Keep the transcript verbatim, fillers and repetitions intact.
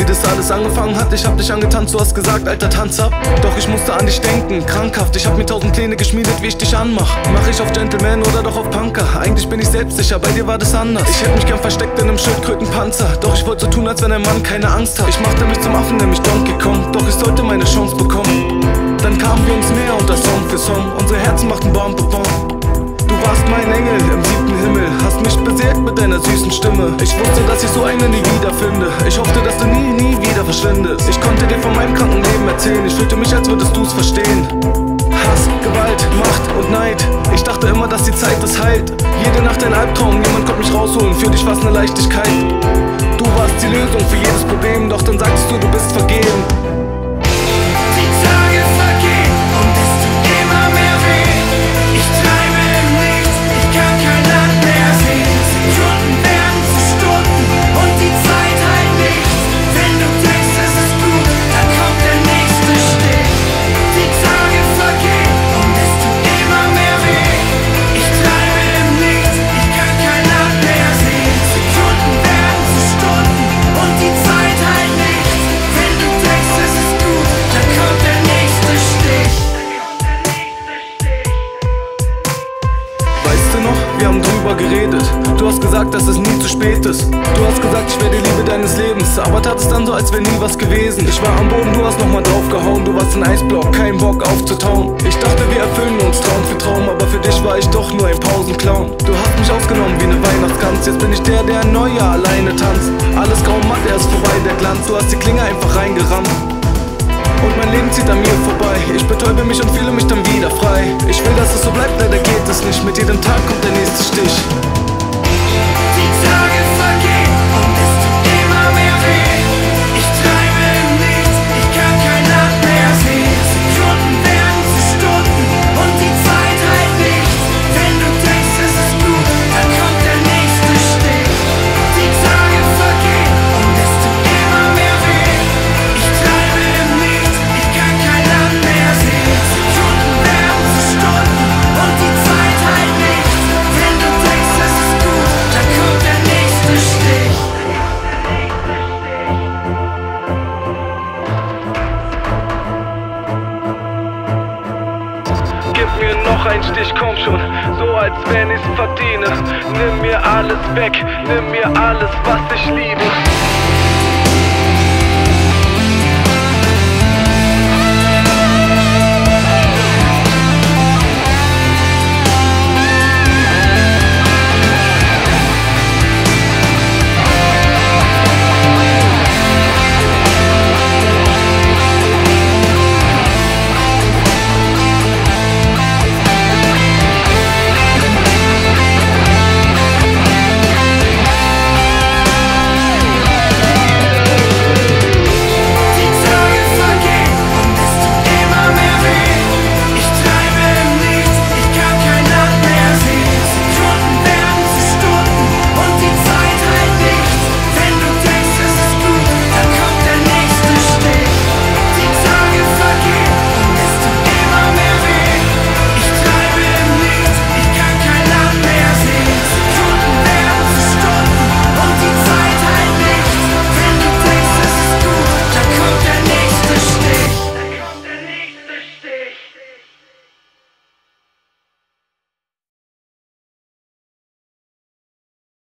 das alles angefangen hat, ich hab dich angetanzt, du hast gesagt, Alter, tanz ab. Doch ich musste an dich denken, krankhaft, ich hab mir tausend Pläne geschmiedet, wie ich dich anmach. Mach ich auf Gentleman oder doch auf Punker? Eigentlich bin ich selbstsicher, bei dir war das anders. Ich hätte mich gern versteckt in einem Schildkrötenpanzer, doch ich wollte so tun, als wenn ein Mann keine Angst hat. Ich machte mich zum Affen, nämlich Donkey Kong, doch ich sollte meine Chance bekommen. Dann kamen wir uns näher unter Song für Song, unsere Herzen machten Bom, Bom, Bom. Du warst mein Engel im siebten Himmel, hast mich beseelt mit deiner süßen Stimme. Ich wusste, dass ich so eine nie wieder finde. Ich hoffte, dass du nie, nie wieder verschwindest. Ich konnte dir von meinem kranken Leben erzählen, ich fühlte mich, als würdest du's verstehen. Hass, Gewalt, Macht und Neid, ich dachte immer, dass die Zeit das heilt. Jede Nacht ein Albtraum, niemand konnte mich rausholen, für dich war's ne Leichtigkeit. Du warst die Lösung für jedes Problem, doch dann sagst du, du bist vergeben. Die Tage vergehen und es tut immer mehr weh. Ich treibe im Nichts, ich kann kein Land mehr sehen. Sekunden werden zu Stunden und die Zeit halt nichts. Wenn du denkst, es ist gut, dann kommt der nächste Stich. Die Tage vergehen und es tut immer mehr weh. Ich treibe im Nichts, ich kann kein Land mehr sehen. Sekunden werden zu Stunden und die Zeit halt nichts. Wenn du denkst, es ist gut, dann kommt der nächste Stich. Weißt du noch, wir haben drüber geredet. Du hast gesagt, dass es nie zu spät ist. Du hast gesagt, ich wäre die Liebe deines Lebens, aber tat es dann so, als wäre nie was gewesen. Ich war am Boden, du hast nochmal draufgehauen. Du warst ein Eisblock, kein Bock aufzutauen. Ich dachte, wir erfüllen uns Traum für Traum, aber für dich war ich doch nur ein Pausenclown. Du hast mich ausgenommen wie eine Weihnachtsgans. Jetzt bin ich der, der ein Neujahr alleine tanzt. Alles grau matt, er ist vorbei, der Glanz. Du hast die Klinge einfach reingerammt und mein Leben zieht an mir vorbei. Ich betäube mich und fühle mich dann wieder frei. Ich will, dass es so bleibt, leider geht es nicht. Mit jedem Tag kommt der nächste Stich. Die Tage vergehen und es tut immer mehr weh. Ich treibe im Nichts, ich kann kein Land mehr sehen. Sekunden werden zu Stunden und die Zeit halt nichts. Wenn du denkst, es ist gut, dann kommt der nächste Stich. Die Tage vergehen und es tut immer mehr weh. Ich treibe im Nichts, ich kann kein Land mehr sehen. Sekunden werden zu Stunden und die Zeit halt nichts. Wenn du denkst, es ist gut, dann kommt der nächste Stich. Gib mir noch einen Stich, komm schon, so als wenn ich's verdiene. Nimm mir alles weg, nimm mir alles, was ich liebe.